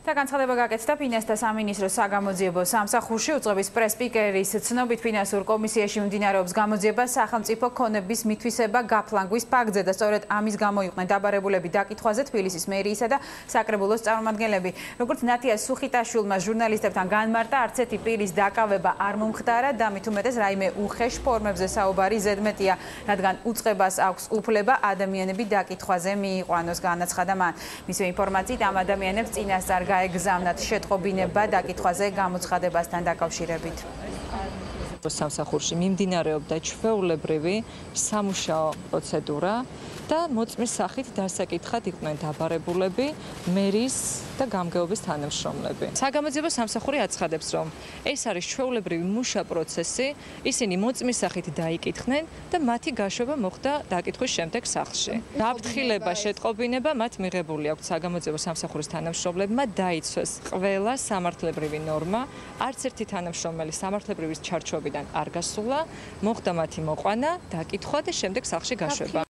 და განცხადება გაკეთდა ფინანსთა სამინისტროს საგამოძიებო სამსახურში უწყების პრეს-სპიკერის ცნობით ფინანსურ კომისიაში მიმდინარეობს გამოძიება სახელმწიფო ქონების მითვისება გაფლანგვის ფაქტზე და სწორედ ამის გამო იყვნენ დაბარებულები დაკითხვაზე თბილისის მერიისა და საკრებულოს წარმომადგენლები. Როგორც ნათია სუხიტაშვილმა ჟურნალისტებთან განმარტა, არც ერთი პირის დაკავება არ მომხდარა და მით უმეტეს რაიმე უხეშ ფორმებზე საუბარი ზედმეტია, რადგან უწყებას აქვს უფლება ადამიანები დაკითხვაზე მიიყვანოს, განაცხადა მან. მისივე ინფორმაციით ამ ადამიანებს წინასწარ გაეგზავნათ შეტყობინება დაკითხვაზე გამოცხადებასთან დაკავშირებით. სამსახურში მიმდინარეობდა ჩვეულებრივი სამუშაო პროცედურა და მოწმის სახით დასაკითხად იყვნენ დაბარებულები, მერის და გამგეობის თანამშრომლები. საგამოძიებო სამსახური აცხადებს, რომ ეს არის ჩვეულებრივი მუშა პროცესი, ისინი მოწმის სახით დაიკითხნენ და მათი გაშვება მოხდა დაკითხვის შემდეგ სახლში. გაფრთხილება, შეტყობინება მათ მიღებული აქვთ საგამოძიებო სამსახურის თანამშრომლებმა დაიცვეს ყველა სამართლებრივი ნორმა, არც ერთი თანამშრომელი სამართლებრივის ჩარჩოებიდან არ გასულა, მოხდა მათი მოყვანა, დაკითხვა და შემდეგ სახლში გაშვება.